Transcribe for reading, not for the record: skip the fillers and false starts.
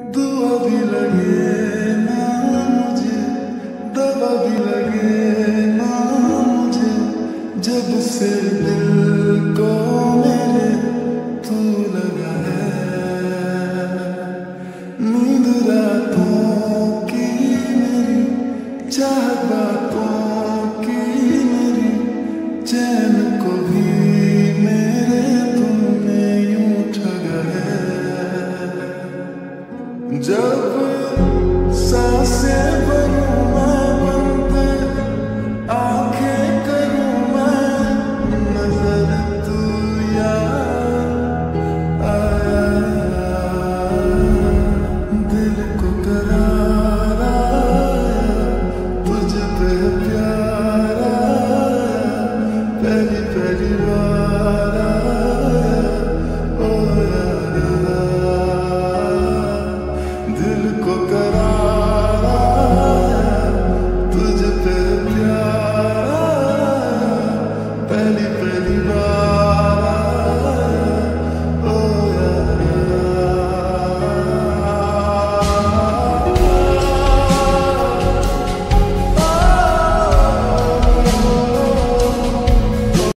दुआ भी लगे ना मुझे, दवा भी लगे ना मुझे, जब से दिल को मेरे तू लगा है। नींद रातों की मेरी, चाहत बातों की मेरी, चैन को भी मेरे तुमने यूं ठगा है। जब